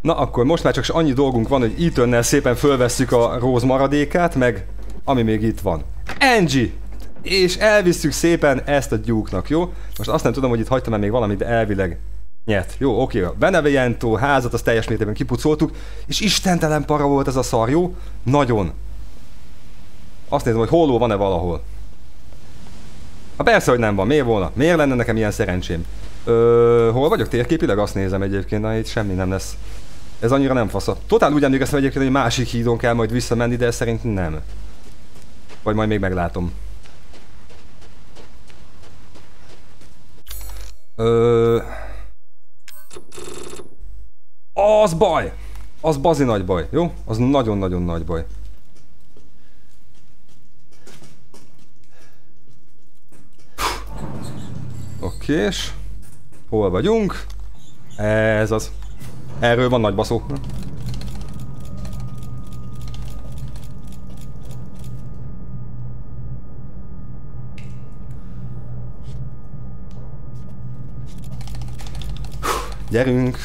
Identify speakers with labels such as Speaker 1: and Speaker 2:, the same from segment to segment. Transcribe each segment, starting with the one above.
Speaker 1: Na akkor most már csak annyi dolgunk van, hogy Ethan-nel szépen fölvesszük a Rose maradékát, meg ami még itt van. Angie! És elvisszük szépen ezt a Duke-nak, jó? Most azt nem tudom, hogy itt hagytam-e még valamit, de elvileg nyert. Jó, oké, a Benevento házat azt teljes mértékben kipucoltuk, és istentelen para volt ez a szar, jó? Nagyon. Azt nézem, hogy holló van-e valahol. Persze, hogy nem van. Miért volna? Miért lenne nekem ilyen szerencsém? Hol vagyok térképileg? Azt nézem egyébként, na itt semmi nem lesz. Ez annyira nem fasza. Totál úgy emlékeztem egyébként, hogy másik hídon kell majd visszamenni, de szerint nem. Vagy majd még meglátom. Az baj! Az bazi nagy baj, jó? Az nagyon-nagyon nagy baj. Okés. Hol vagyunk? Ez az. Erről van nagy baszó. Gyerünk!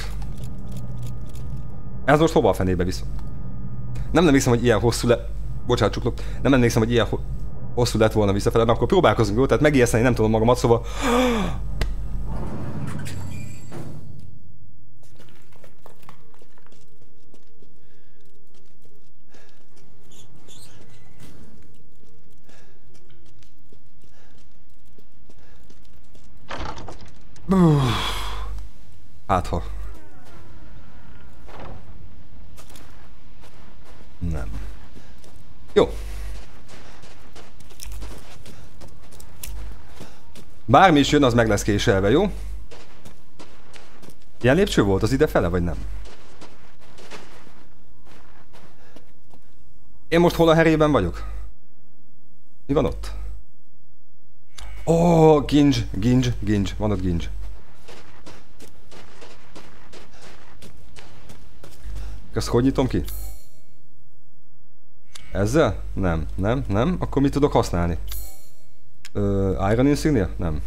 Speaker 1: Ez most hova a fenébe visz? Nem emlékszem, hogy ilyen hosszú Bocsánat, csuklok. Nem emlékszem, hogy ilyen hosszú lett volna visszafele, de akkor próbálkozunk, jó? Tehát megijeszteni nem tudom magamat, szóval... Hát ha. Nem. Jó. Bármi is jön, az meg lesz késelve, jó? Ilyen lépcső volt az idefele, vagy nem? Én most hol a herében vagyok? Mi van ott? Ó, gincs. Van ott gincs. Ezt hogy nyitom ki? Ezzel? Nem. Akkor mit tudok használni? Iron Insignia? Nem.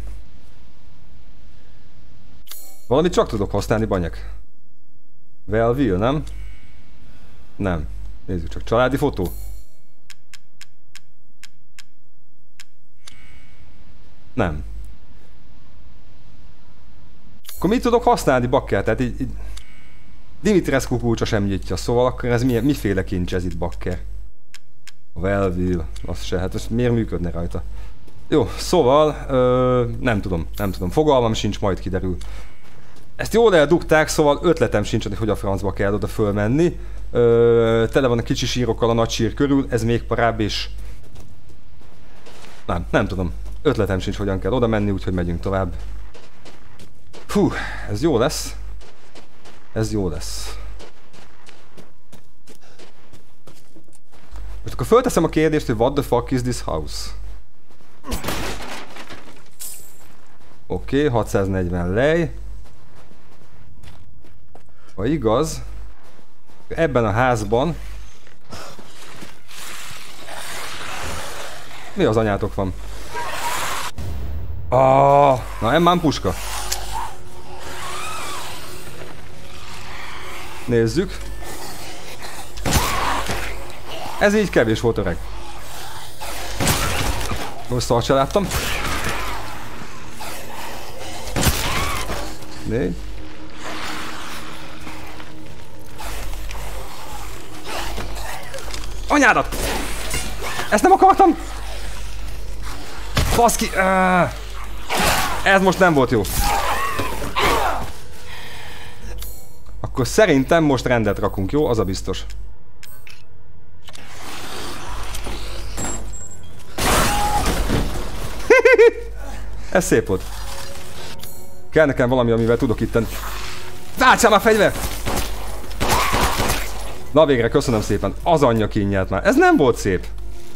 Speaker 1: Valamit csak tudok használni, banyek. Well, nem? Nem. Nézzük csak. Családi fotó? Nem. Akkor mit tudok használni, bakker? Tehát így... Dimitrescu kulcsa sem nyitja, szóval akkor ez miféle kincs ez itt, bakker? Well, az se, hát ez miért működne rajta? Jó, szóval, nem tudom. Fogalmam sincs, majd kiderül. Ezt jól eldugták, szóval ötletem sincs, hogy a francba kell oda fölmenni. Tele van a kicsi sírokkal a nagy sír körül, ez még parább és... Nem tudom. Ötletem sincs, hogyan kell oda menni, úgyhogy megyünk tovább. Hú, ez jó lesz. Ez jó lesz. Most akkor fölteszem a kérdést, hogy what the fuck is this house? Oké, 640 lej. Ha igaz, ebben a házban... Mi az anyátok van? Na, emmán puska. Nézzük. Ez így kevés volt, öreg. Most szart se láttam. 4. Anyádat! Ezt nem akartam! Baszki! Ez most nem volt jó. Akkor szerintem most rendet rakunk, jó? Az a biztos. Ez szép volt. Kell nekem valami, amivel tudok itten. Váltsál már fegyvert! Na végre, köszönöm szépen. Az anyja kínját már. Ez nem volt szép.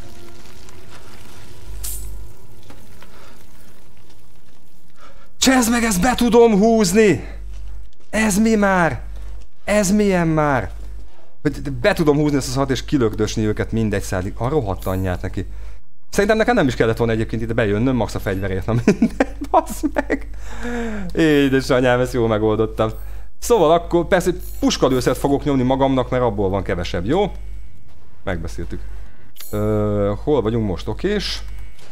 Speaker 1: Csezd meg, ezt be tudom húzni! Ez mi már? Ez milyen már? Hogy be tudom húzni ezt a szart és kilökdösni őket mindegy szádig. A rohadt anyját neki. Szerintem nekem nem is kellett volna egyébként ide bejönnöm, max a fegyverért, na mindegy, bassz meg. Édesanyám, ezt jól megoldottam. Szóval akkor persze puskadőszert fogok nyomni magamnak, mert abból van kevesebb, jó? Megbeszéltük. Hol vagyunk most, okés?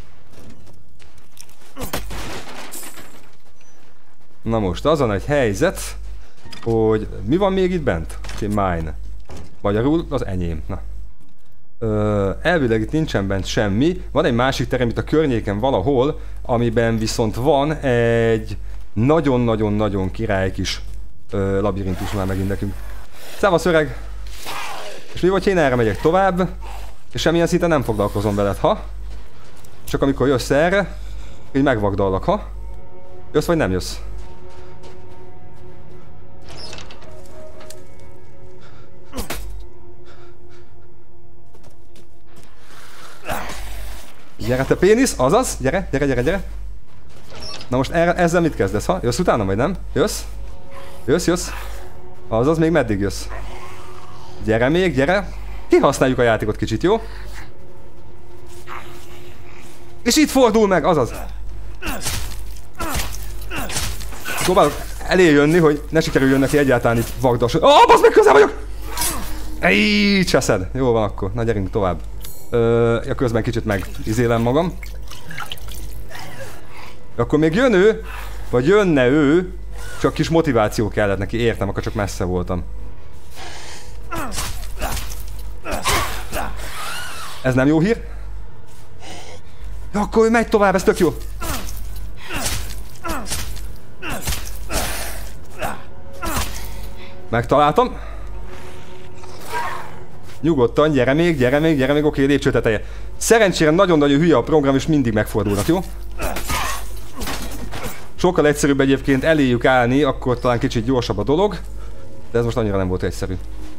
Speaker 1: Na most azon egy helyzet, hogy mi van még itt bent? Okay, mine. Magyarul az enyém. Na. Elvileg itt nincsen bent semmi. Van egy másik terem itt a környéken valahol, amiben viszont van egy nagyon-nagyon-nagyon király kis labirintus már megint nekünk. Szevasz öreg! És mi vagy, én erre megyek tovább, és semmilyen szinten nem foglalkozom veled, ha? Csak amikor jössz erre, így megvagdallak, ha? Jössz vagy nem jössz? Gyere te pénisz, azaz, gyere, gyere, gyere, gyere. Na most ezzel mit kezdesz, ha? Jössz utána vagy nem? Jössz? Jössz, jössz. Azaz, még meddig jössz? Gyere még, gyere. Kihasználjuk a játékot kicsit, jó? És itt fordul meg, azaz. Próbálok elé jönni, hogy ne sikerüljön neki egyáltalán itt vagdas. Basz meg, közel vagyok! Így cseszed. Jó van akkor, na gyerünk tovább. Ja, közben kicsit megizélem magam. Akkor még jön ő, vagy jönne ő, csak kis motiváció kellett neki, értem, akkor csak messze voltam. Ez nem jó hír? Ja, akkor ő megy tovább, ez tök jó. Megtaláltam. Nyugodtan, gyere még, gyere még, gyere még, oké, lépcső teteje. Szerencsére nagyon-nagyon hülye a program, és mindig megfordulnak, jó? Sokkal egyszerűbb egyébként eléjük állni, akkor talán kicsit gyorsabb a dolog. De ez most annyira nem volt egyszerű.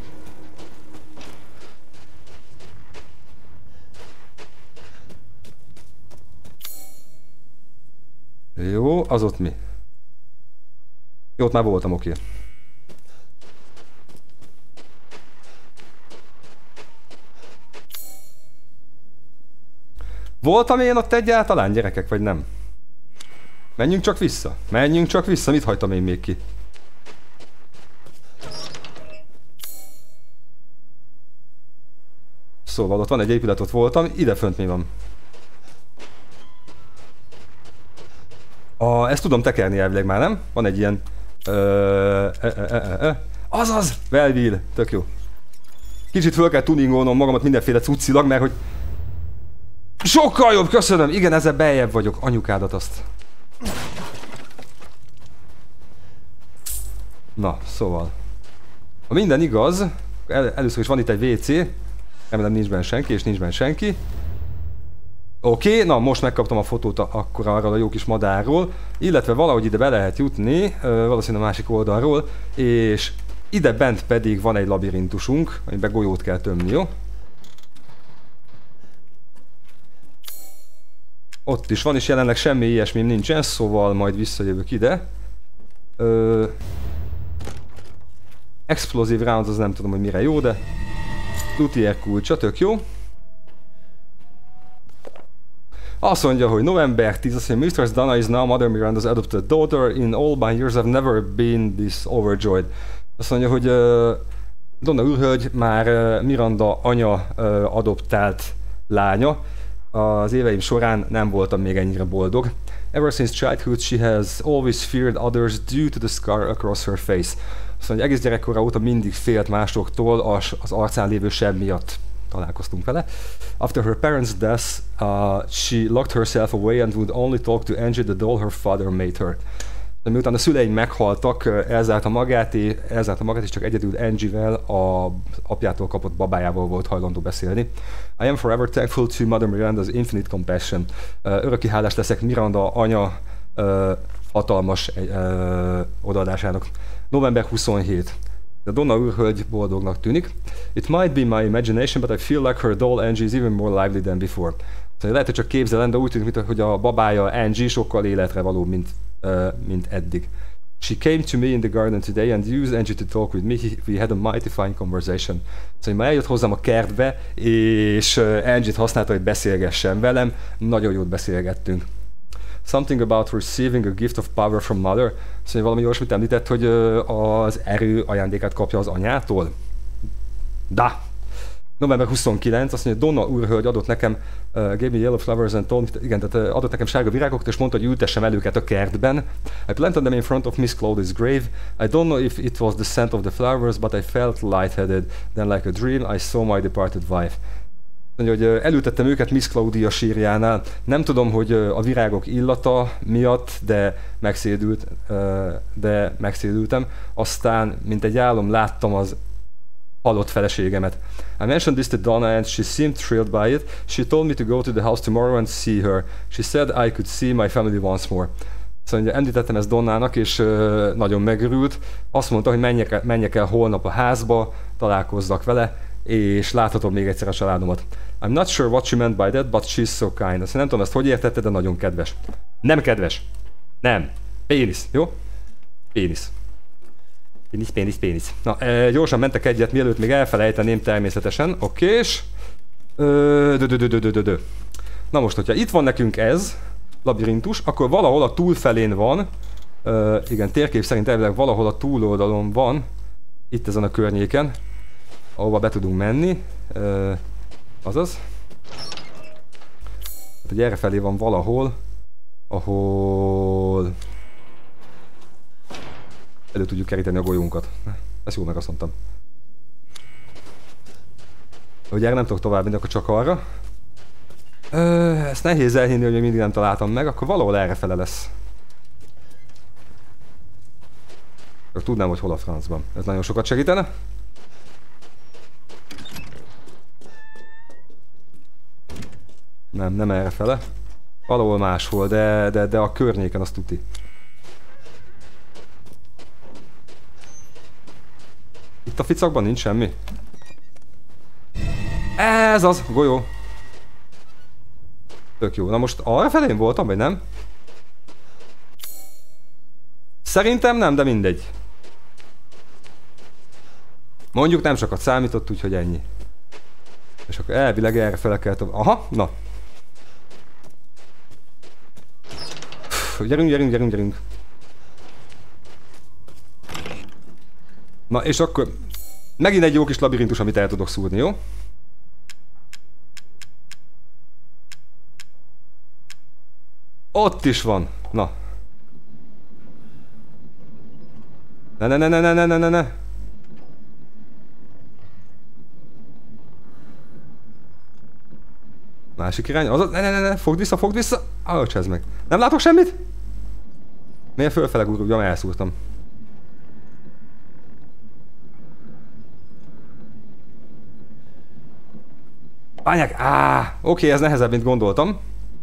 Speaker 1: Jó, az ott mi? Jó, ott már voltam, oké. Voltam én ott egyáltalán, gyerekek, vagy nem? Menjünk csak vissza. Menjünk csak vissza. Mit hagytam én még ki? Szóval ott van egy épület, ott voltam. Ide fönt mi van? Ezt tudom tekerni elvileg már, nem? Van egy ilyen... Azaz! Belleville. Tök jó. Kicsit föl kell tuningolnom magamat mindenféle cuccilag, mert hogy... Sokkal jobb, köszönöm! Igen, ezzel beljebb vagyok. Anyukádat azt. Na, szóval. Ha minden igaz, először is van itt egy WC. Remélem nincs benne senki, és nincs benne senki. Oké, na most megkaptam a fotót akkor arról a jó kis madárról. Illetve valahogy ide be lehet jutni, valószínűleg a másik oldalról. És ide bent pedig van egy labirintusunk, amiben golyót kell tömni, jó? Ott is van, és jelenleg semmi ilyesmi nincsen, szóval majd visszajövök ide. Explosive rounds, az nem tudom, hogy mire jó, de... Luthier kulcsa, tök jó. Azt mondja, hogy november 10, azt mondja, Mistress Donna is now Mother Miranda's adopted daughter. In all my years I've never been this overjoyed. Azt mondja, hogy Donna űrhölgy már Miranda anya adoptált lánya. Az éveim során nem voltam még ennyire boldog. Ever since childhood she has always feared others due to the scar across her face. Azt mondja, egész gyerekkora óta mindig félt másoktól az arcán lévő seb miatt találkoztunk vele. After her parents' death, she locked herself away and would only talk to Angie, the doll her father made her. De miután a szüleim meghaltak, elzárta magát és csak egyedül Angie-vel, az apjától kapott babájával volt hajlandó beszélni. I am forever thankful to Mother Miranda's infinite compassion. Örökké hálás leszek Miranda anya hatalmas odaadásának. November 27. De Donna űrhölgy boldognak tűnik. It might be my imagination, but I feel like her doll Angie is even more lively than before. Szóval lehet, hogy csak képzelem, de úgy tűnik, hogy a babája Angie sokkal életre való, mint eddig. She came to me in the garden today and used Angie to talk with me. We had a mighty fine conversation. Szóval már eljött hozzám a kertbe, és Angie-t használta, hogy beszélgessen velem. Nagyon jót beszélgettünk. Something about receiving a gift of power from mother. Szóval valami olyasmit említett, hogy az erő ajándékát kapja az anyától. Da! November 29, azt mondja, Donna úrhölgy adott nekem, gave me yellow flowers and told me, igen, tehát adott nekem sárga virágokat, és mondta, hogy ültessem el őket a kertben. I planted them in front of Miss Claudia's grave. I don't know if it was the scent of the flowers, but I felt lightheaded. Then like a dream, I saw my departed wife. Mondja, hogy elültettem őket Miss Claudia sírjánál. Nem tudom, hogy a virágok illata miatt, de megszédültem. Aztán, mint egy álom, láttam az halott feleségemet. I mentioned this to Donna and she seemed thrilled by it. She told me to go to the house tomorrow and see her. She said I could see my family once more. Szóval említettem ezt Donnának, és nagyon megörült. Azt mondta, hogy menjek el holnap a házba, találkozzak vele, és láthatom még egyszer a családomat. I'm not sure what she meant by that, but she's so kind. Azt nem tudom ezt hogy értette, de nagyon kedves. Nem kedves. Nem. Pénisz, jó? Pénisz. Pénisz. Na, gyorsan mentek egyet, mielőtt még elfelejteném természetesen. Okés. Na most, hogyha itt van nekünk ez, labirintus, akkor valahol a túlfelén van. Igen, térkép szerint elvileg valahol a túloldalon van. Itt ezen a környéken. Ahova be tudunk menni. Azaz. Hát, hogy errefelé van valahol, ahol elő tudjuk keríteni a golyónkat. Ezt jól meg azt mondtam. Hogy erre nem tudok tovább menni, akkor csak arra. Ezt nehéz elhinni, hogy még mindig nem találtam meg, akkor valahol errefele lesz. Akkor tudnám, hogy hol a francban. Ez nagyon sokat segítene. Nem errefele. Valahol máshol, de a környéken azt tuti. Itt a ficakban nincs semmi. Ez az, golyó. Tök jó. Na most arra felén voltam, vagy nem? Szerintem nem, de mindegy. Mondjuk nem sokat számított, úgyhogy ennyi. És akkor elvileg erre fele kell tovább. Aha, na. Gyerünk. Na és akkor megint egy jó kis labirintus, amit el tudok szúrni, jó? Ott is van. Na. Ne. Másik irány. Az, ne. Fogd vissza. Csezd meg. Nem látok semmit? Miért fölfele gurulja, elszúrtam. Bányák! Oké, ez nehezebb, mint gondoltam.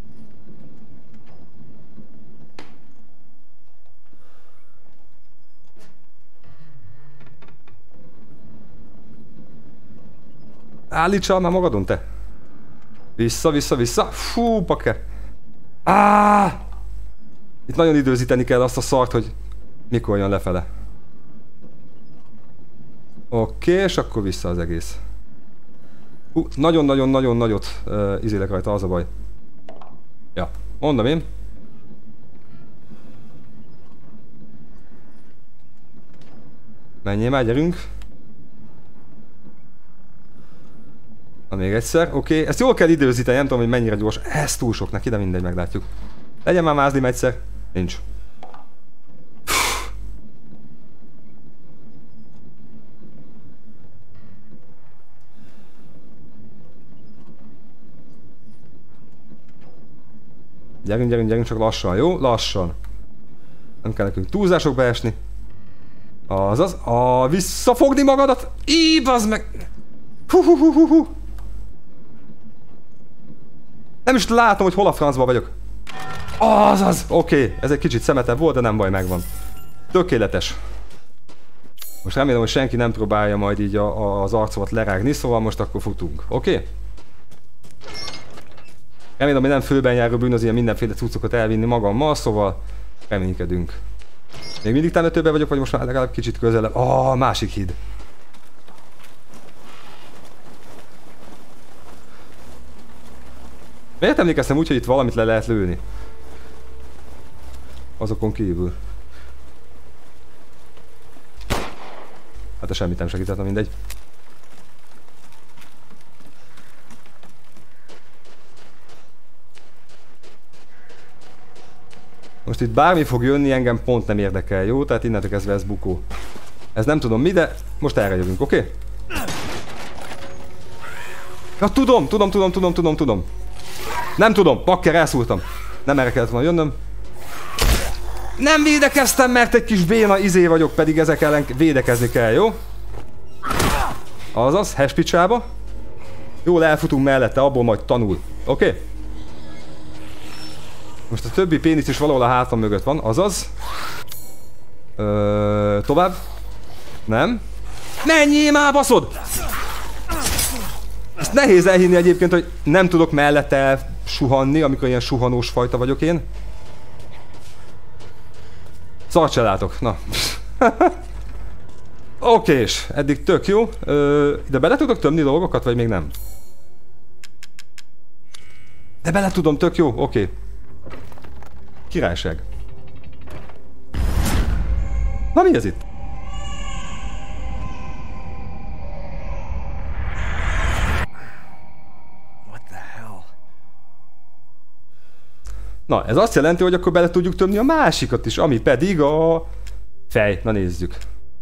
Speaker 1: Állítsál már magadon, te! Vissza! Fú, bakker! Itt nagyon időzíteni kell azt a szart, hogy mikor jön lefele. Oké, és akkor vissza az egész. Nagyon nagyot izélek rajta, az a baj. Ja, mondom én. Menjél már, gyerünk. Na még egyszer, oké. Ezt jól kell időzíteni, nem tudom, hogy mennyire gyors. Ez túl sok neki, de mindegy, meglátjuk. Legyen már mázlim egyszer. Nincs. Gyerünk, csak lassan, jó? Lassan. Nem kell nekünk túlzásokba esni. Azaz. Visszafogni magadat! Bazd meg! Hú. Nem is látom, hogy hol a francba vagyok. Azaz! Oké, ez egy kicsit szemetebb volt, de nem baj, megvan. Tökéletes. Most remélem, hogy senki nem próbálja majd így az arcomat lerágni, szóval most akkor futunk. Oké? Remélem, hogy nem főben járó bűn az ilyen mindenféle cuccokat elvinni magammal, szóval reménykedünk. Még mindig temetőben vagyok, vagy most már legalább kicsit közelebb. Másik híd. Miért emlékeztem úgy, hogy itt valamit le lehet lőni? Azokon kívül. Hát a semmit nem segített, mindegy. Most itt bármi fog jönni, engem pont nem érdekel, jó? Tehát innentől kezdve ez bukó. Ez nem tudom mi, de most erre jövünk, oké? Okay? Ja, tudom. Nem tudom, bakker, elszúrtam. Nem erre kellett volna jönnöm. Nem védekeztem, mert egy kis béna izé vagyok, pedig ezek ellen védekezni kell, jó? Azaz, hespicsába. Jól elfutunk mellette, abból majd tanul, oké? Okay? Most a többi pénisz is valahol a hátam mögött van, azaz. Tovább. Nem. Menjél már, baszod! Ezt nehéz elhinni egyébként, hogy nem tudok mellette suhanni, amikor ilyen suhanós fajta vagyok én. Szart se látok, na. Okés, eddig tök jó. De bele tudok tömni dolgokat, vagy még nem? De bele tudom, tök jó, oké. Királyság. Na mi ez itt? Na, ez azt jelenti, hogy akkor bele tudjuk tömni a másikat is, ami pedig a fej. Na nézzük.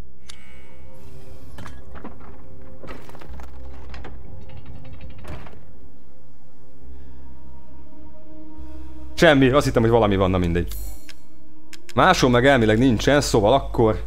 Speaker 1: Semmi, azt hittem, hogy valami van, na mindegy. Máshol meg elmileg nincsen, szóval akkor...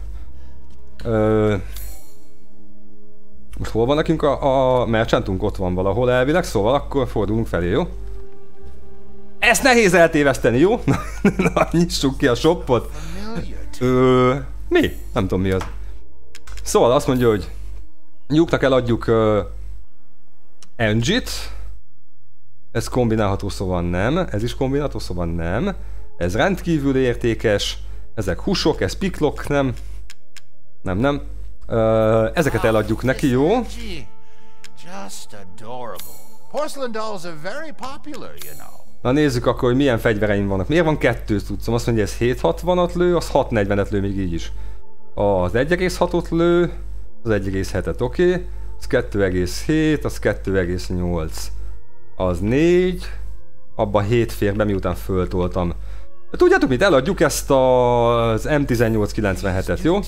Speaker 1: Most hol van nekünk a merchantunk? Ott van valahol elvileg, szóval akkor fordulunk felé, jó? Ezt nehéz eltéveszteni, jó? Na, nyissuk ki a shopot. Mi? Nem tudom mi az. Szóval azt mondja, hogy nyugnak eladjuk Engine-t. Ez kombinálható, szóval nem. Ez is kombinálható, szóval nem. Ez rendkívül értékes. Ezek húsok, ez piklok, nem. Nem. Ezeket eladjuk neki, jó? Na nézzük akkor, hogy milyen fegyvereim vannak. Miért van 2 cuccom? Azt mondja, ez 760-at lő, az 640-et lő még így is. Az 1,6-ot lő, az 1,7-et, oké. Az 2,7, az 2,8. Az 4. Abba 7 fér be, miután föltoltam. Tudjátok mit? Eladjuk ezt az M1897-et, jó?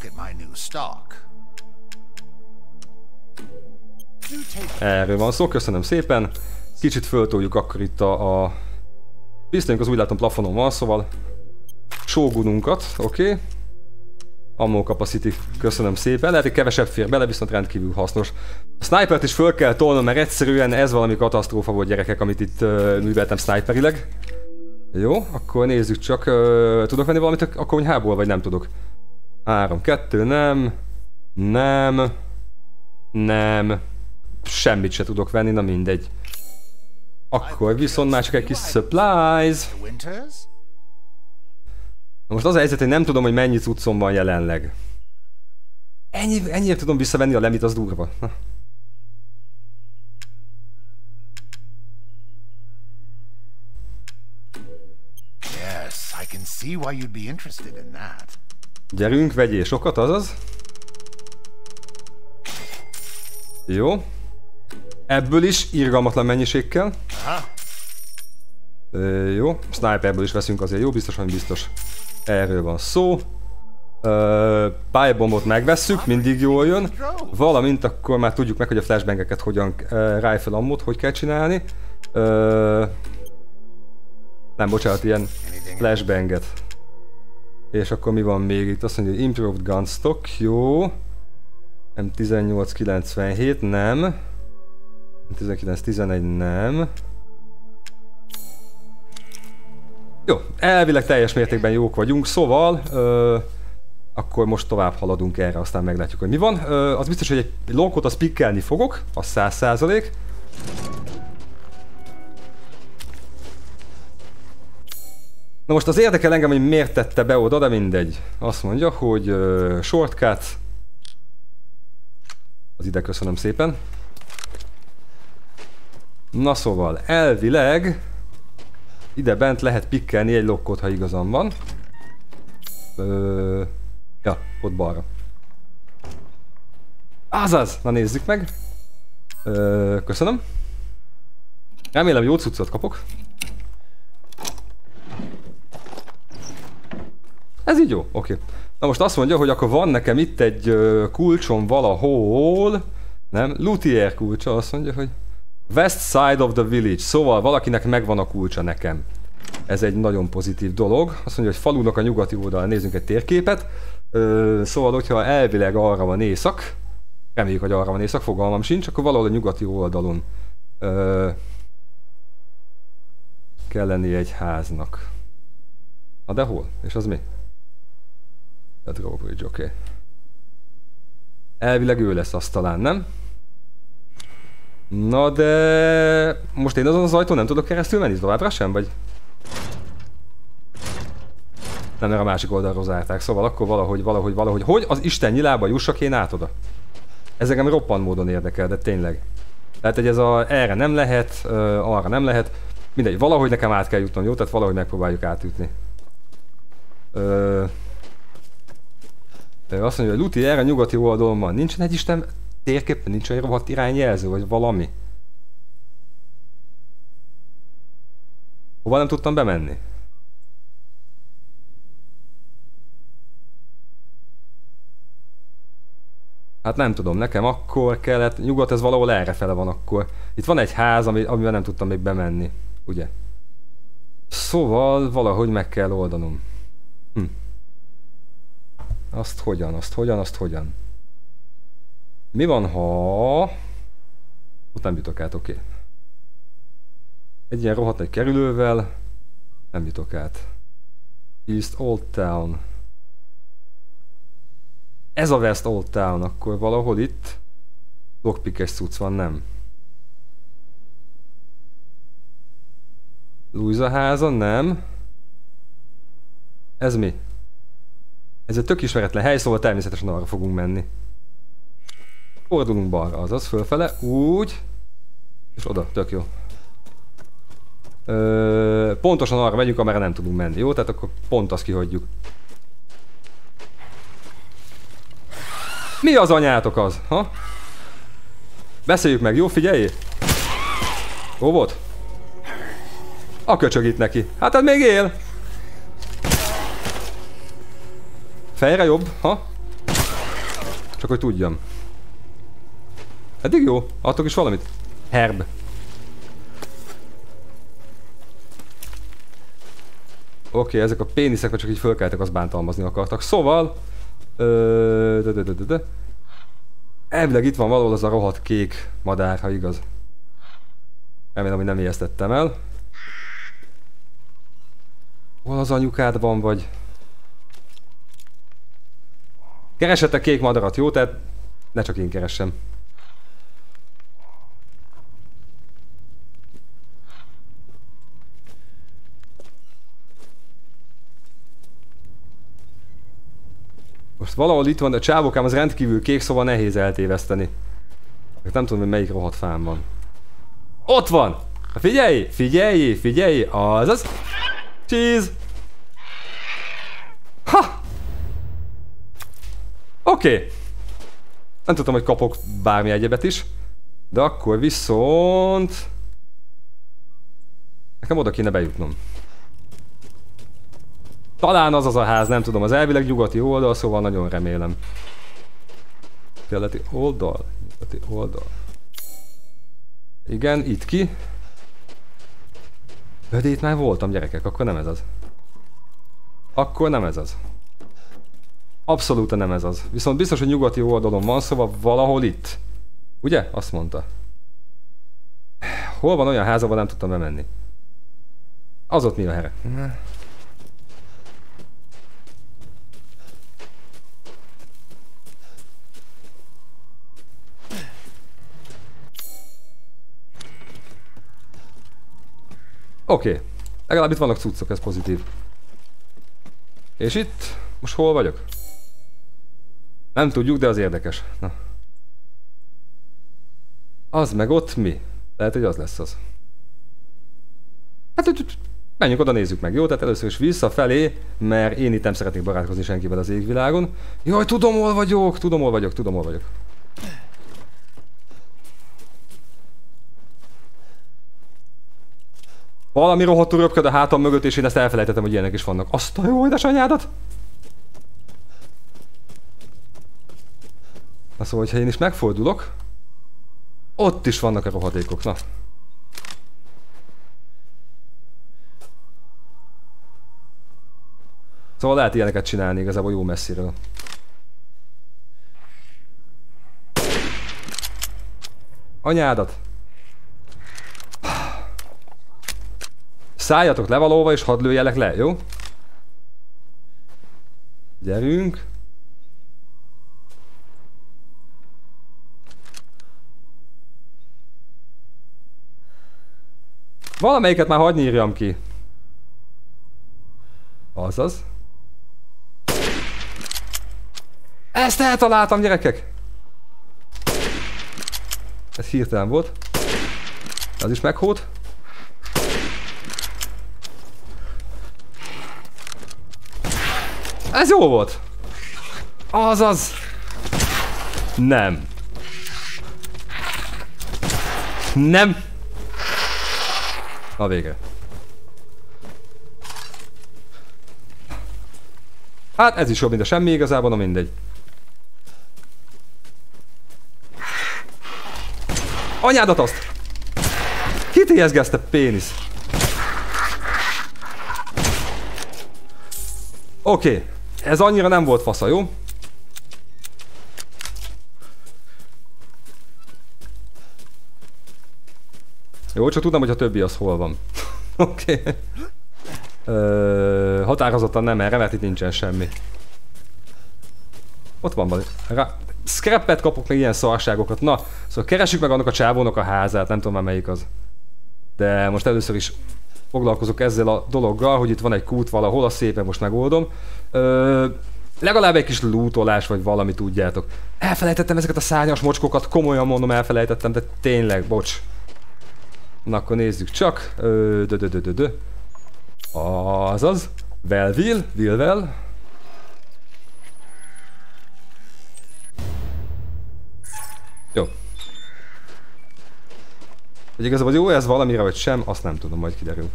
Speaker 1: Erről van szó, köszönöm szépen. Kicsit föltoljuk akkor itt a pisztolyunk, az úgy látom plafonon van, szóval Shogununkat, oké. Ammo capacity, köszönöm szépen. Lehet, hogy kevesebb fér bele, viszont rendkívül hasznos. A snipert is föl kell tolnom, mert egyszerűen ez valami katasztrófa volt, gyerekek, amit itt műveltem sniperileg. Jó, akkor nézzük csak. Tudok venni valamit a konyhából, vagy nem tudok? 3, 2, nem. Semmit se tudok venni, na mindegy. Akkor viszont már csak egy kis supplies. Na most az a helyzet, hogy nem tudom, hogy mennyi cuccom van jelenleg. Ennyire tudom visszavenni a lemit, az durva. Na. Gyerünk, vegyél sokat, azaz. Jó. Ebből is irgalmatlan mennyiség kell. Jó, sniperből is veszünk azért, jó, biztosan biztos. Erről van szó. Pályabombot megvesszük, mindig jól jön. Valamint akkor már tudjuk meg, hogy a flashbangeket hogyan, rifle ammót hogy kell csinálni. Nem, bocsánat, ilyen flashbanget. És akkor mi van még itt? Azt mondja, hogy improved gunstock, jó. M1897, nem. M1911, nem. Jó, elvileg teljes mértékben jók vagyunk, szóval akkor most tovább haladunk erre, aztán meglátjuk, hogy mi van. Az biztos, hogy egy lonkot azt pikkelni fogok, az 100%. Na most az érdekel engem, hogy miért tette be oda, de mindegy. Azt mondja, hogy shortcut. Az ide köszönöm szépen. Na szóval, elvileg ide bent lehet pikkelni egy lokkot, ha igazam van. Ja, ott balra. Azaz! Na nézzük meg. Köszönöm. Remélem jó cuccot kapok. Ez így jó, oké. Na most azt mondja, hogy akkor van nekem itt egy kulcsom valahol. Nem? Luthier kulcsa, azt mondja, hogy West side of the village. Szóval valakinek megvan a kulcsa nekem. Ez egy nagyon pozitív dolog. Azt mondja, hogy falunak a nyugati oldalán nézzünk egy térképet. Szóval, hogyha elvileg arra van észak, reméljük, hogy arra van észak, fogalmam sincs, akkor valahol a nyugati oldalon kell lennie egy háznak. Na de hol? És az mi? A drawbridge, oké. Elvileg ő lesz az talán, nem? Na de... Most én azon az ajtón nem tudok keresztül menni továbbra sem, vagy? Nem, mert a másik oldalról zárták, szóval akkor valahogy... Hogy az Isten nyilába jussak én át oda? Ez engem roppant módon érdekel, de tényleg. Tehát, hogy ez erre nem lehet, arra nem lehet. Mindegy, valahogy nekem át kell jutnom, jó? Tehát valahogy megpróbáljuk átütni. Azt mondja, hogy Luti erre nyugati oldalon van. Nincsen egy Isten térképen, nincs egy rohadt irányjelző, vagy valami. Hova nem tudtam bemenni? Hát nem tudom, nekem akkor kellett, nyugat ez valahol errefele van akkor. Itt van egy ház, amivel nem tudtam még bemenni, ugye? Szóval valahogy meg kell oldanom. Azt hogyan? Mi van, ha... Ott nem jutok át, oké. Egy ilyen rohadt nagy kerülővel nem jutok át. East Old Town. Ez a West Old Town, akkor valahol itt lockpickes cucc van, nem? Louisa háza, nem? Ez mi? Ez egy tök ismeretlen hely, szóval természetesen arra fogunk menni. Fordulunk balra, azaz fölfele, úgy. És oda, tök jó. Pontosan arra megyünk, amerre nem tudunk menni, jó? Tehát akkor pont azt kihagyjuk. Mi az anyátok az? Ha? Beszéljük meg, jó? Figyelj! Jó volt? A köcsög itt neki. Hát ez még él! Fejre jobb, ha? Csak hogy tudjam. Eddig jó. Adtok is valamit? Herb. Oké, ezek a péniszek, vagy csak így fölkeltek, azt bántalmazni akartak. Szóval... Elvileg itt van valahol az a rohadt kék madár, ha igaz. Remélem, hogy nem ijesztettem el. Hol az anyukádban vagy? Keresetek kék madarat, jó? Tehát ne csak én keressem. Most valahol itt van, de a csávokám az rendkívül kék, szóval nehéz eltéveszteni. Nem tudom, hogy melyik rohadt fám van. Ott van! Figyelj! Figyelj! Figyelj! Azaz! Cheese! Ha! Oké. Nem tudtam, hogy kapok bármi egyebet is. De akkor viszont... Nekem oda kéne bejutnom. Talán az a ház, nem tudom, az elvileg nyugati oldal, szóval nagyon remélem. Keleti oldal? Nyugati oldal. Igen, itt ki. De itt már voltam, gyerekek, akkor nem ez az. Akkor nem ez az. Abszolút nem ez az. Viszont biztos, hogy nyugati oldalon van, szóval valahol itt. Ugye? Azt mondta. Hol van olyan ház, ahol nem tudtam bemenni? Az ott mi a here? Oké. Legalább itt vannak cuccok, ez pozitív. És itt? Most hol vagyok? Nem tudjuk, de az érdekes. Na. Az meg ott mi? Lehet, hogy az lesz az. Hát Menjünk oda, nézzük meg, jó? Tehát először is visszafelé, mert én itt nem szeretnék barátkozni senkivel az égvilágon. Jaj, tudom, hol vagyok, tudom, hol vagyok, tudom, hol vagyok. Valami rohadtul röpköd a hátam mögött, és én ezt elfelejtettem, hogy ilyenek is vannak. Azt a jó édesanyádat! Na szóval, hogyha én is megfordulok, ott is vannak a rohadékok, na. Szóval lehet ilyeneket csinálni igazából jó messziről. Anyádat! Szálljatok le valóva és hadd lőjelek le, jó? Gyerünk! Valamelyiket már hadd nyírjam ki. Azaz. Ezt eltaláltam, gyerekek! Ez hirtelen volt. Az is meghód. Ez jó volt! Azaz! Nem. Nem! Na végre. Hát ez is jobb, mint a semmi igazából, na mindegy. Anyádat azt! Kit éhezgezte, pénisz? Oké. Ez annyira nem volt fasza, jó? Jó, csak tudnám, hogy a többi az hol van. Oké. Határozottan nem erre, mert itt nincsen semmi. Ott van valami. Scrappet kapok meg ilyen szarságokat. Na, szóval keressük meg annak a csávónak a házát, nem tudom már melyik az. De most először is foglalkozok ezzel a dologgal, hogy itt van egy kút valahol, azt szépen most megoldom. Legalább egy kis lootolás vagy valami, tudjátok. Elfelejtettem ezeket a szárnyas mocskokat, komolyan mondom, elfelejtettem, de tényleg, bocs. Na akkor nézzük csak. Azaz. Vilvel. Jó. Hogy igazából jó ez valamire vagy sem, azt nem tudom, majd kiderül.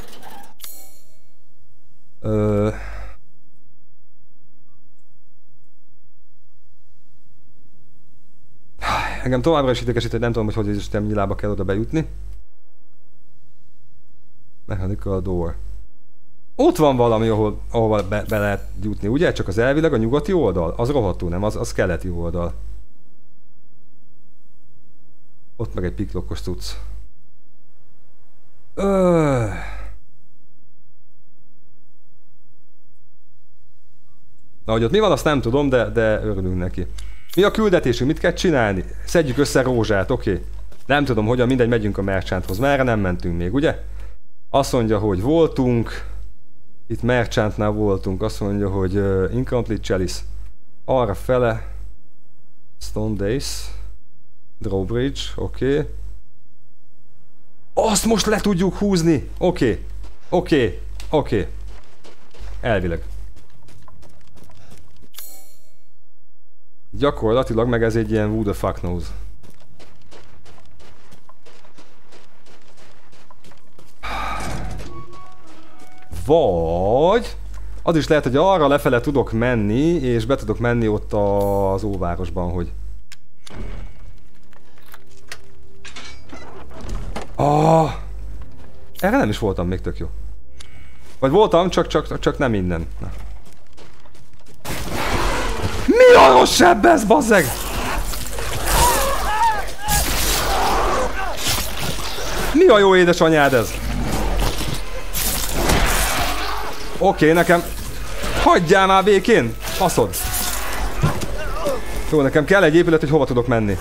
Speaker 1: Engem továbbra is idegesít, hogy nem tudom, hogy is nyilába kell oda bejutni. Mechanical door. Ott van valami, ahol be lehet jutni, ugye? Csak az elvileg a nyugati oldal? Az rohadtul nem, az keleti oldal. Ott meg egy piklokkos cucc. Na, hogy ott mi van, azt nem tudom, de örülünk neki. Mi a küldetésünk? Mit kell csinálni? Szedjük össze rózsát, oké. Nem tudom, hogyan, mindegy, megyünk a merchanthoz. Merre nem mentünk még, ugye? Azt mondja, hogy voltunk. Itt merchantnál voltunk. Azt mondja, hogy incomplete chalice. Arra fele. Stone Days. Drawbridge, oké. Azt most le tudjuk húzni! Oké. Elvileg. Gyakorlatilag meg ez egy ilyen who the fuck knows. Vagy az is lehet, hogy arra lefele tudok menni, és be tudok menni ott az óvárosban, hogy... Erre nem is voltam még, tök jó. Vagy voltam, csak nem innen. Na. Mi a rossz sebb ez, bazzeg? Mi a jó édesanyád ez? Oké, nekem... Hagyjál már békén! Faszod! Jó, nekem kell egy épület, hogy hova tudok menni.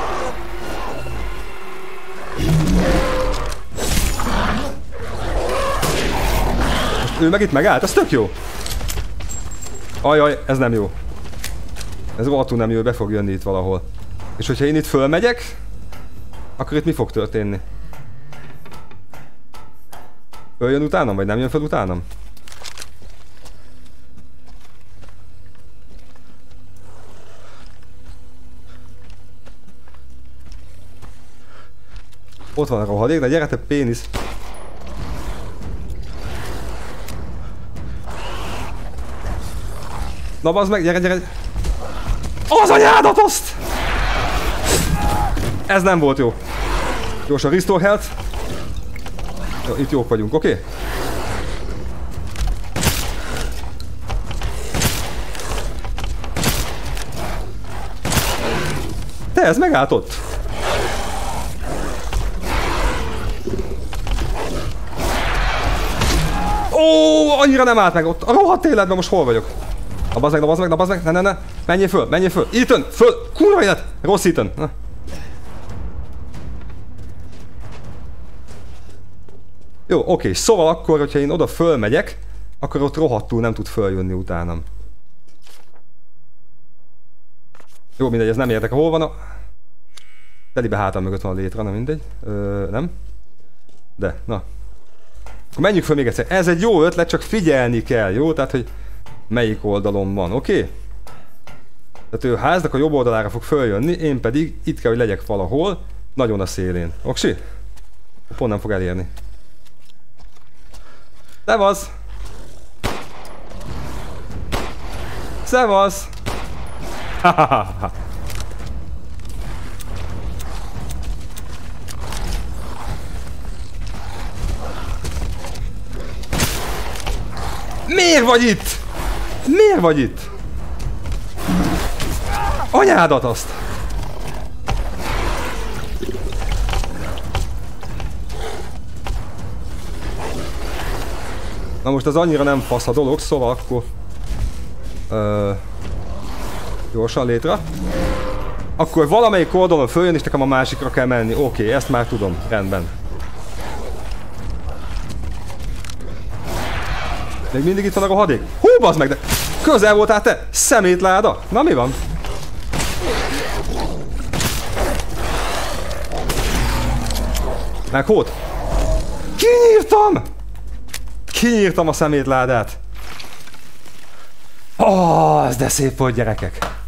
Speaker 1: Ő meg itt megállt, ez tök jó! Ajaj, ez nem jó. Ez rohadtul nem jó, be fog jönni itt valahol. És hogyha én itt fölmegyek, akkor itt mi fog történni? Följön utánam, vagy nem jön fel utánam? Ott van a rohadék, de gyere te pénisz! Na bazd meg, gyere, gyere! Az anyádat azt! Ez nem volt jó. Gyorsan restore health. Jó, itt jók vagyunk, oké? Okay? Te, ez megállt ott. Ó, annyira nem állt meg ott. A rohadt életben most hol vagyok? Na bazd meg, na bazd meg, na bazd meg, ne. Menjél föl, menjél föl. Ethan, föl. Kurva élet. Rossz Ethan. Na. Jó, oké, szóval akkor, hogyha én oda fölmegyek, akkor ott rohadtul nem tud följönni utánam. Jó, mindegy, ez nem érdekel. Hol van a... Telibe hátam mögött van a létre, nem mindegy. Nem? De, na. Akkor menjünk föl még egyszer. Ez egy jó ötlet, csak figyelni kell, jó? Tehát, hogy melyik oldalon van, oké? Okay? Tehát ő a háznak a jobb oldalára fog följönni, én pedig itt kell, hogy legyek valahol, nagyon a szélén. Oksi? Pont nem fog elérni. Szevasz! Szevasz! Miért vagy itt? Miért vagy itt? Anyádat azt! Na most ez annyira nem fasz a dolog, szóval akkor... gyorsan létre. Akkor valamelyik oldalon följön és nekem a másikra kell menni. Oké, ezt már tudom. Rendben. Még mindig itt van a rohadék. Hú, bazd meg, de közel voltál te! Szemétláda! Na mi van? Meghód? Kinyírtam! Kinyírtam a szemétládát! Ó, ez de szép volt, gyerekek!